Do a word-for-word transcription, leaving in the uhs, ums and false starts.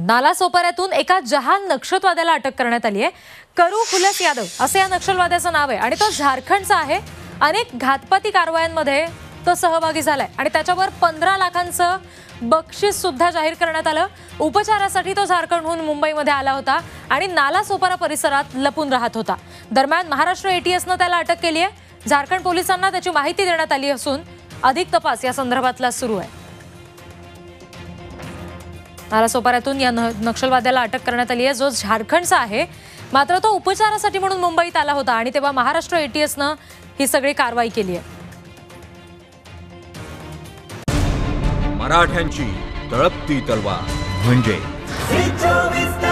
नालासोपाऱ्यातून एका जहाल नक्षलवाद्याला अटक करण्यात आली आहे। करू खुलस यादव असे या नक्षलवाद्याचं नाव आहे आणि तो झारखंडचा आहे। अनेक घातपाती कारवायांमध्ये तो सहभागी झालाय आणि त्याच्यावर पंधरा लाखांचं बक्षीस सुद्धा जाहीर करण्यात आलं। उपचारासाठी तो झारखंडहून मुंबईमध्ये आला होता आणि नालासोपारा परिसरात लपून राहत होता। दरम्यान महाराष्ट्र एटीएसने त्याला अटक केली आहे। झारखंड पोलिसांना त्याची माहिती देण्यात आली असून अधिक तपास या संदर्भातला सुरू आहे। नालासोपाऱ्यातून या नक्षलवाद्याला अटक करण्यात आली आहे जो झारखंडचा आहे, मात्र तो उपचारासाठी म्हणून मुंबईत आला होता आणि तेव्हा महाराष्ट्र एटीएसने ही सगळी कारवाई केली आहे। मराठ्यांची तळपती तलवार म्हणजे